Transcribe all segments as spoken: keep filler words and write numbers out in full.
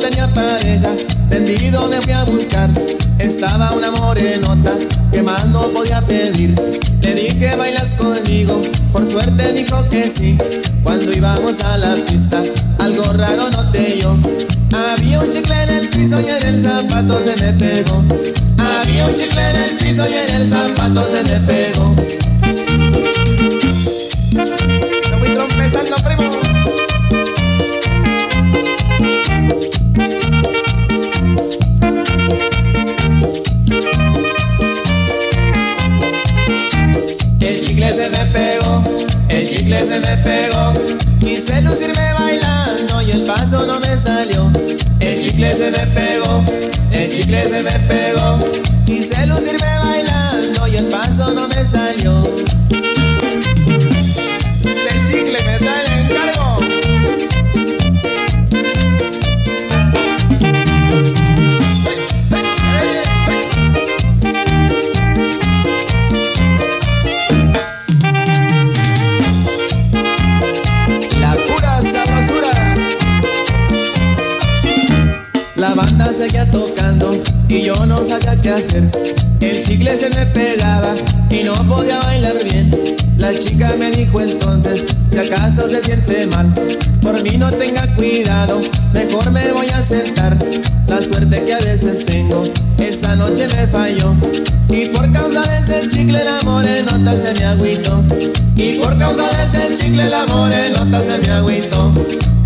tenía pareja, tendido me fui a buscar. Estaba una morenota que más no podía pedir. Le dije, ¿bailas conmigo? Por suerte dijo que sí. Cuando íbamos a la pista, algo raro noté yo. Había un chicle en el piso y en el zapato se me pegó. Había un chicle en el piso y en el zapato se me pegó. Te voy trompezando, primo. El chicle se me pegó, el chicle se me pegó. Quise lucirme bailando y el paso no me salió. El chicle se me pegó, el chicle se me pegó. Quise lucirme bailando y el paso no me salió. El chicle me trae el encargo. La banda seguía tocando y yo no sabía qué hacer. El chicle se me pegaba y no podía bailar bien. La chica me dijo entonces, si acaso se siente mal, por mí no tenga cuidado, mejor me voy a sentar. La suerte que a veces tengo, esa noche me falló. Y por causa de ese chicle la morenota se me agüitó. Y por causa de ese chicle la morenota se me agüitó.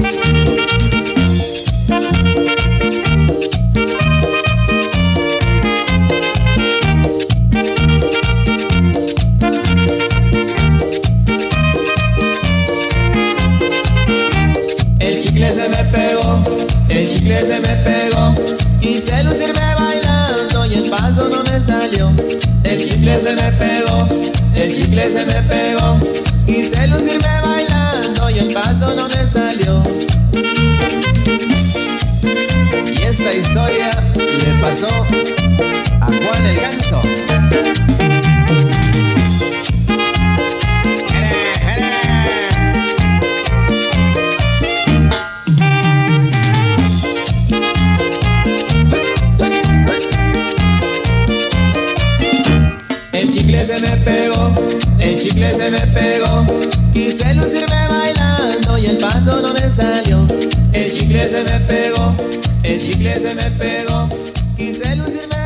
El chicle se me pegó, el chicle se me pegó. Quise lucirme bailando y el paso no me salió. El chicle se me pegó, el chicle se me pegó. Quise lucirme bailando y el paso no me salió. Y esta historia le pasó a Juan el Ganso. El chicle se me pegó, el chicle se me pegó. Quise lucirme bailando y el paso no me salió. El chicle se me pegó, el chicle se me pegó. Quise lucirme